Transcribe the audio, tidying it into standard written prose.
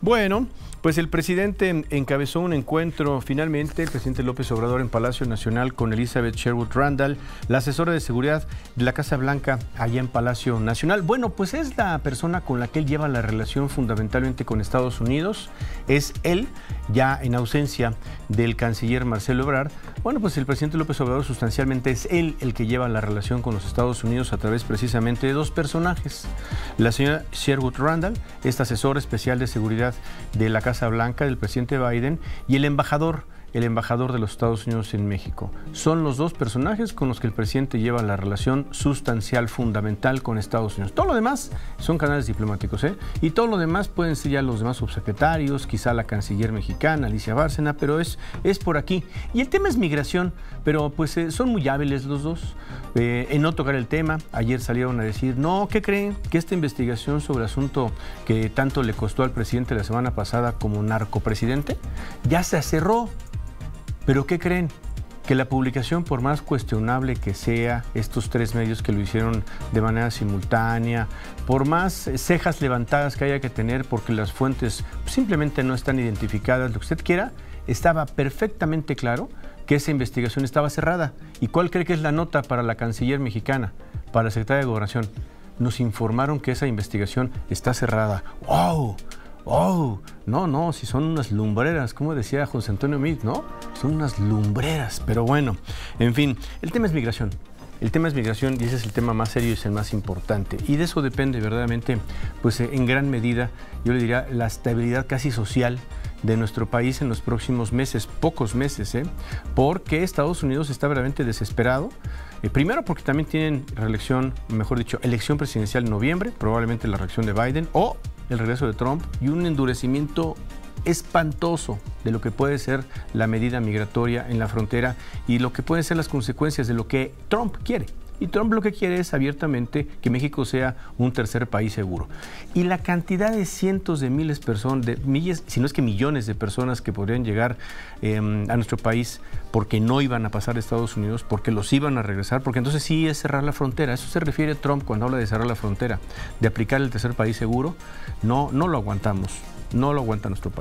Bueno, pues el presidente encabezó un encuentro finalmente, el presidente López Obrador en Palacio Nacional con Elizabeth Sherwood Randall, la asesora de seguridad de la Casa Blanca allá en Palacio Nacional. Bueno, pues es la persona con la que él lleva la relación fundamentalmente con Estados Unidos, es él, ya en ausencia del canciller Marcelo Ebrard. Bueno, pues el presidente López Obrador sustancialmente es él el que lleva la relación con los Estados Unidos a través precisamente de dos personajes. La señora Sherwood Randall, esta asesora especial de seguridad de la Casa Blanca del presidente Biden, y el embajador de los Estados Unidos en México. Son los dos personajes con los que el presidente lleva la relación sustancial, fundamental con Estados Unidos. Todo lo demás son canales diplomáticos, y todo lo demás pueden ser ya los demás subsecretarios, quizá la canciller mexicana, Alicia Bárcena, pero es por aquí. Y el tema es migración, pero pues son muy hábiles los dos en no tocar el tema. Ayer salieron a decir, no, ¿qué creen? Que esta investigación sobre el asunto que tanto le costó al presidente la semana pasada como narcopresidente, ya se cerró. ¿Pero qué creen? Que la publicación, por más cuestionable que sea, estos tres medios que lo hicieron de manera simultánea, por más cejas levantadas que haya que tener porque las fuentes simplemente no están identificadas, lo que usted quiera, estaba perfectamente claro que esa investigación estaba cerrada. ¿Y cuál cree que es la nota para la canciller mexicana, para la secretaria de Gobernación? Nos informaron que esa investigación está cerrada. ¡Wow! ¡Oh! No, si son unas lumbreras, como decía José Antonio Meade, ¿no? Son unas lumbreras, pero bueno, en fin, el tema es migración. El tema es migración y ese es el tema más serio y es el más importante. Y de eso depende verdaderamente, pues en gran medida, yo le diría, la estabilidad casi social de nuestro país en los próximos meses, pocos meses, porque Estados Unidos está verdaderamente desesperado. Primero porque también tienen elección presidencial en noviembre, probablemente la reelección de Biden o el regreso de Trump y un endurecimiento espantoso de lo que puede ser la medida migratoria en la frontera y lo que pueden ser las consecuencias de lo que Trump quiere. Y Trump lo que quiere es abiertamente que México sea un tercer país seguro. Y la cantidad de cientos de miles de personas, si no es que millones de personas que podrían llegar a nuestro país porque no iban a pasar a Estados Unidos, porque los iban a regresar, porque entonces sí es cerrar la frontera. Eso se refiere Trump cuando habla de cerrar la frontera, de aplicar el tercer país seguro. No lo aguantamos, no lo aguanta nuestro país.